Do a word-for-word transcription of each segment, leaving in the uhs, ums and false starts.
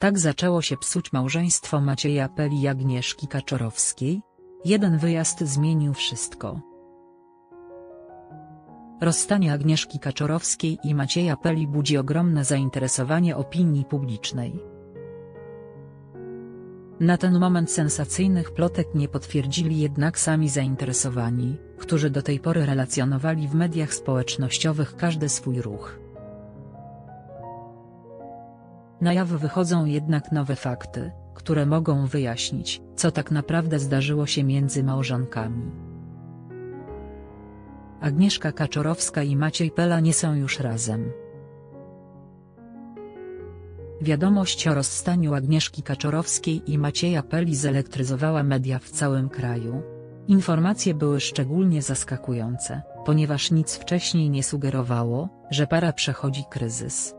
Tak zaczęło się psuć małżeństwo Macieja Peli i Agnieszki Kaczorowskiej. Jeden wyjazd zmienił wszystko. Rozstanie Agnieszki Kaczorowskiej i Macieja Peli budzi ogromne zainteresowanie opinii publicznej. Na ten moment sensacyjnych plotek nie potwierdzili jednak sami zainteresowani, którzy do tej pory relacjonowali w mediach społecznościowych każdy swój ruch. Na jaw wychodzą jednak nowe fakty, które mogą wyjaśnić, co tak naprawdę zdarzyło się między małżonkami. Agnieszka Kaczorowska i Maciej Pela nie są już razem. Wiadomość o rozstaniu Agnieszki Kaczorowskiej i Macieja Peli zelektryzowała media w całym kraju. Informacje były szczególnie zaskakujące, ponieważ nic wcześniej nie sugerowało, że para przechodzi kryzys.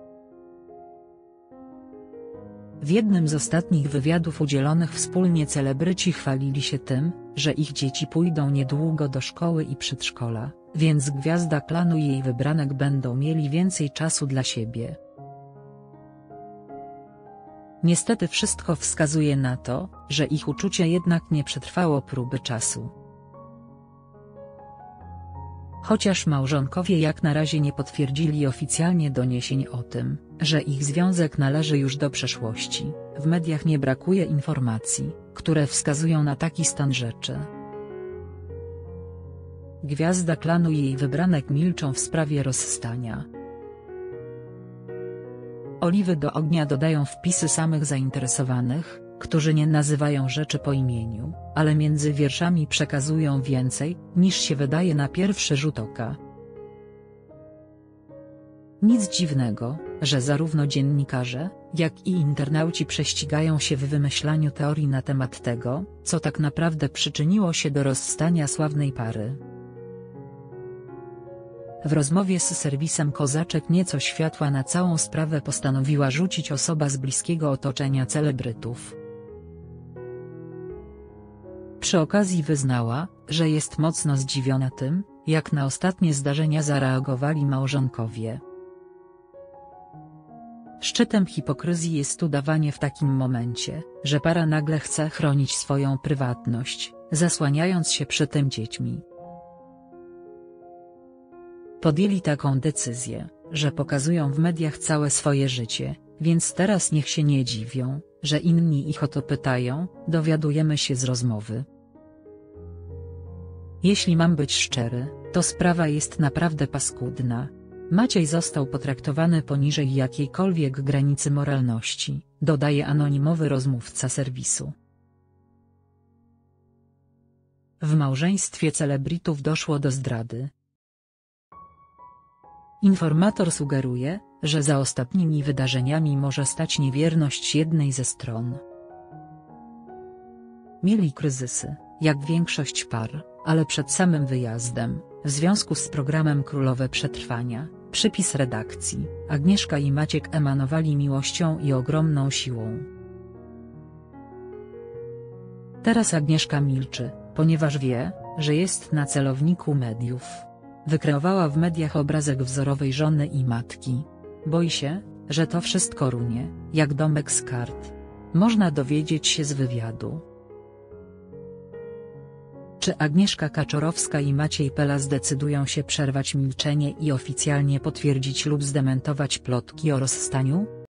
W jednym z ostatnich wywiadów udzielonych wspólnie celebryci chwalili się tym, że ich dzieci pójdą niedługo do szkoły i przedszkola, więc gwiazda klanu i jej wybranek będą mieli więcej czasu dla siebie. Niestety wszystko wskazuje na to, że ich uczucie jednak nie przetrwało próby czasu. Chociaż małżonkowie jak na razie nie potwierdzili oficjalnie doniesień o tym, że ich związek należy już do przeszłości, w mediach nie brakuje informacji, które wskazują na taki stan rzeczy. Gwiazda klanu i jej wybranek milczą w sprawie rozstania. Oliwy do ognia dodają wpisy samych zainteresowanych, którzy nie nazywają rzeczy po imieniu, ale między wierszami przekazują więcej, niż się wydaje na pierwszy rzut oka. Nic dziwnego, że zarówno dziennikarze, jak i internauci prześcigają się w wymyślaniu teorii na temat tego, co tak naprawdę przyczyniło się do rozstania sławnej pary. W rozmowie z serwisem Kozaczek nieco światła na całą sprawę postanowiła rzucić osoba z bliskiego otoczenia celebrytów. Przy okazji wyznała, że jest mocno zdziwiona tym, jak na ostatnie zdarzenia zareagowali małżonkowie. Szczytem hipokryzji jest udawanie w takim momencie, że para nagle chce chronić swoją prywatność, zasłaniając się przy tym dziećmi. Podjęli taką decyzję, że pokazują w mediach całe swoje życie, więc teraz niech się nie dziwią, że inni ich o to pytają, dowiadujemy się z rozmowy. Jeśli mam być szczery, to sprawa jest naprawdę paskudna. Maciej został potraktowany poniżej jakiejkolwiek granicy moralności, dodaje anonimowy rozmówca serwisu. W małżeństwie celebrytów doszło do zdrady. Informator sugeruje, że za ostatnimi wydarzeniami może stać niewierność jednej ze stron. Mieli kryzysy, jak większość par, ale przed samym wyjazdem, w związku z programem Królowe Przetrwania, przypis redakcji, Agnieszka i Maciek emanowali miłością i ogromną siłą. Teraz Agnieszka milczy, ponieważ wie, że jest na celowniku mediów. Wykreowała w mediach obrazek wzorowej żony i matki. Boi się, że to wszystko runie, jak domek z kart. Można dowiedzieć się z wywiadu. Czy Agnieszka Kaczorowska i Maciej Pela zdecydują się przerwać milczenie i oficjalnie potwierdzić lub zdementować plotki o rozstaniu?